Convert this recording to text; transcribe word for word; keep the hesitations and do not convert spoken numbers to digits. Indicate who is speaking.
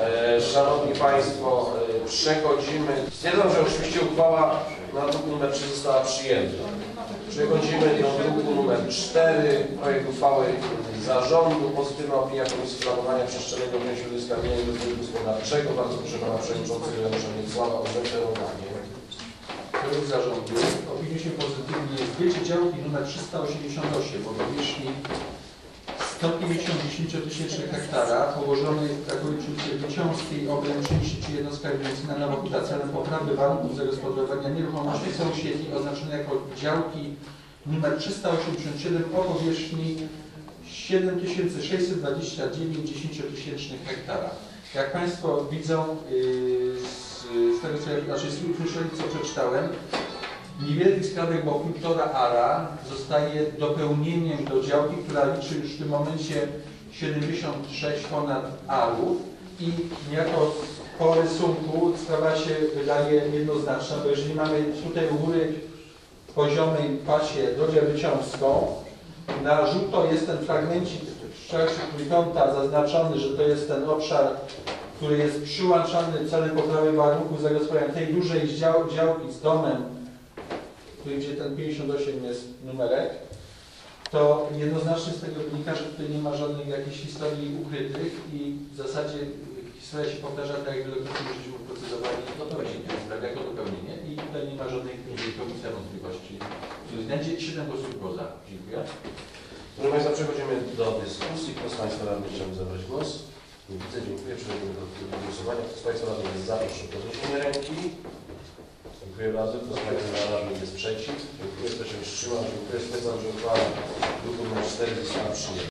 Speaker 1: Szanowni Państwo, przechodzimy. Stwierdzam, że oczywiście uchwała na druk numer trzy została przyjęta. Przechodzimy do druku numer cztery. Projekt uchwały zarządu. Pozytywna opinia Komisji Planowania Przestrzennego Ochrony Środowiska i Rozwoju Gospodarczego. Bardzo proszę Pana Przewodniczącego Janusza Międzysława o zreferowanie.
Speaker 2: Projekt zarządu opiniuje pozytywnie zbycie działki numer trzysta osiemdziesiąt osiem o powierzchni sto pięćdziesiąt tysięcy hektara położonej w Krakowie przy ulicy Wyciąskiej, ograniczeniu się jednostka ewidencyjna Nowohuta celem poprawy warunków zagospodarowania nieruchomości sąsiednich oznaczone jako działki numer trzysta osiemdziesiąt siedem o powierzchni siedem tysięcy sześćset dwadzieścia dziewięć dziesięciotysięcznych hektara. Jak Państwo widzą, yy, z, z tego co ja, znaczy słyszeli, co przeczytałem, niewielki skrawek, bo półtora ara zostaje dopełnieniem do działki, która liczy już w tym momencie siedemdziesiąt sześć ponad arów i niejako po rysunku sprawa się wydaje jednoznaczna, bo jeżeli mamy tutaj u góry w poziomej pasie drogę wyciąską, na żółto jest ten fragmencik szerszy trójkąta zaznaczony, że to jest ten obszar, który jest przyłączany celem poprawy warunków zagospodarowania tej dużej dział, działki z domem, gdzie ten pięćdziesiąt osiem jest numerek, to jednoznacznie z tego wynika, że tutaj nie ma żadnych jakichś historii ukrytych i w zasadzie historia się powtarza tak, jak wielokrotnie żeśmy procedowali dopełnienie, jako dopełnienie i tutaj nie ma żadnej komisji wątpliwości. Będzie siedem głosów poza. Dziękuję.
Speaker 1: Proszę Państwa, przechodzimy do dyskusji. Kto z Państwa radnych chciałby zabrać głos? Nie widzę, dziękuję. Przechodzimy do głosowania. Kto z Państwa radnych jest za, proszę o podniesienie ręki. Dziękuję bardzo. Kto z Państwa radnych jest przeciw? Dziękuję. Kto się wstrzymał? Dziękuję. Stwierdzam, że uchwała druku numer cztery została przyjęta.